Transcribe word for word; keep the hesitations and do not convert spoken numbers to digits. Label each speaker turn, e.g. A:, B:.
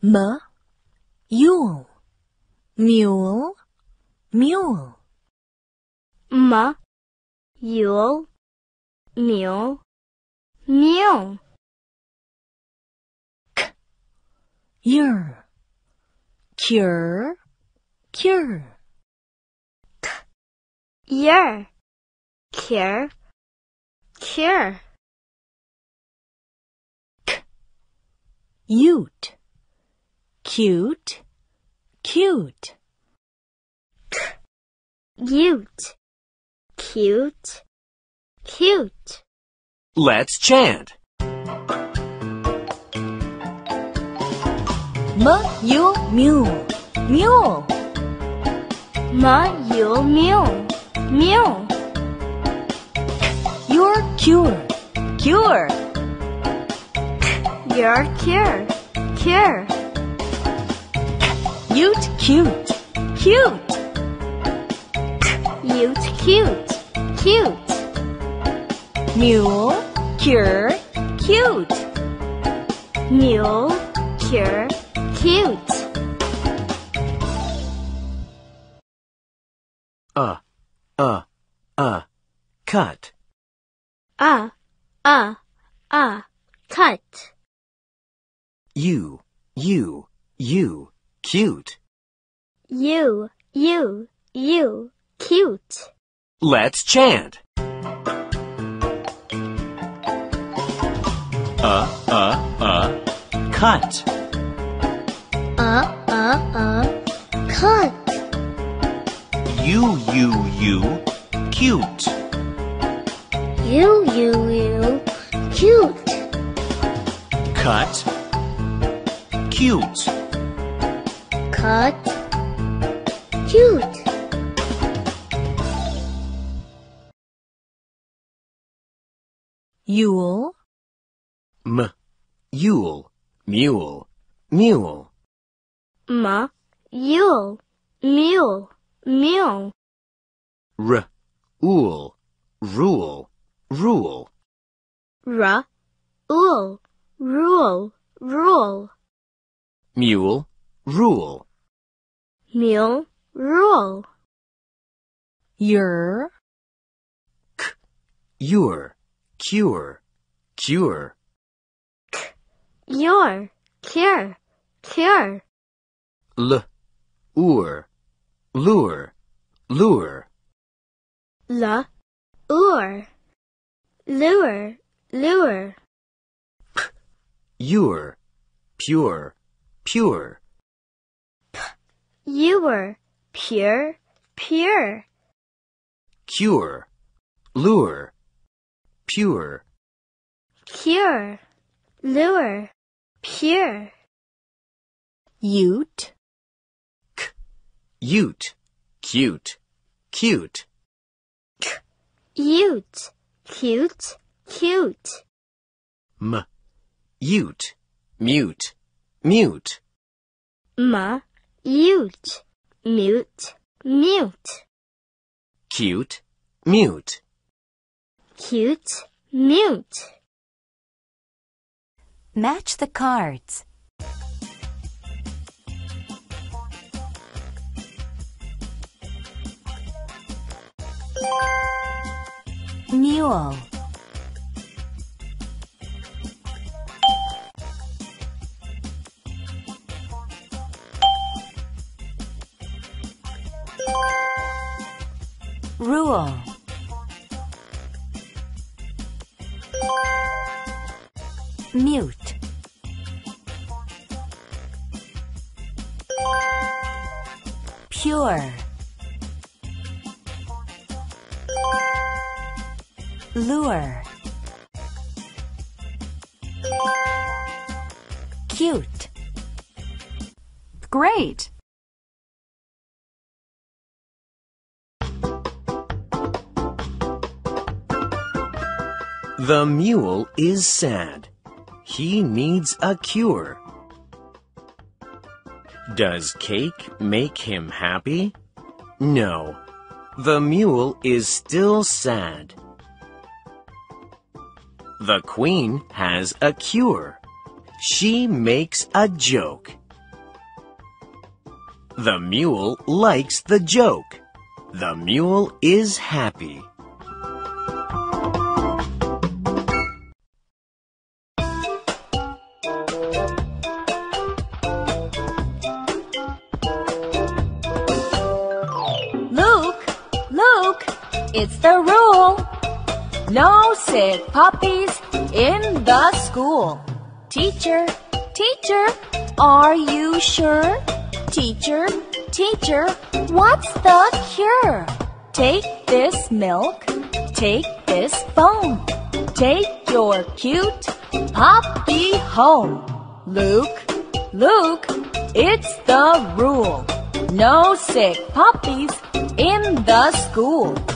A: M, mule, mule, mule.
B: M, mule, mule, mule.
A: Cure, cure, cure.
B: Year, cure, cure.
A: Ute, cute, cute.
B: Ute, cute, cute.
C: Let's chant.
A: M, mule, mule, mule.
B: M, mule, mule, mule.
A: You're cure, cure.
B: You're cure, cure.
A: Ute, cute, cute.
B: Ute, cute, cute.
A: Mule, cure, cute.
B: Mule, cure, cute.
C: Uh, uh, uh, cut.
B: Uh, uh, uh, cut.
C: You, you, you, cute.
B: You, you, you, cute.
C: Let's chant. Uh, uh, uh, cut.
B: Uh, uh, uh, cut.
C: You, you, you, cute.
B: You, you, you, cute.
C: Cut. Cute.
B: Cut. Cute.
A: Yule,
C: M, yule, mule, mule.
B: M, mule, mule, mule.
C: R, ool, rule, rule.
B: R, ul, rule, rule.
C: Mule, rule.
B: Mule, rule.
A: your,
C: Your, cure, cure.
B: Your, cure, cure.
C: L, ur, lure, lure.
B: L, ur, lure, lure.
C: Your, pure, pure.
B: Ewer, pure, pure.
C: Cure, lure, pure.
B: Cure, lure, pure.
A: ute,
C: Ute, cute, cute.
B: Ute, cute, cute.
C: M, ute, mute, mute.
B: M, ute, mute, mute.
C: Cute, mute.
B: Cute, mute.
A: match the cards. Mule, rule, mute, pure, lure, cute.
D: Great!
C: The mule is sad. He needs a cure. Does cake make him happy? No. The mule is still sad. The queen has a cure. She makes a joke. The mule likes the joke. The mule is happy.
A: Luke, Luke, it's the rule. No sick puppies in the school. Teacher, teacher, are you sure? Teacher, teacher, what's the cure? Take this milk, take this bone. Take your cute puppy home. Luke, Luke, it's the rule. No sick puppies in the school.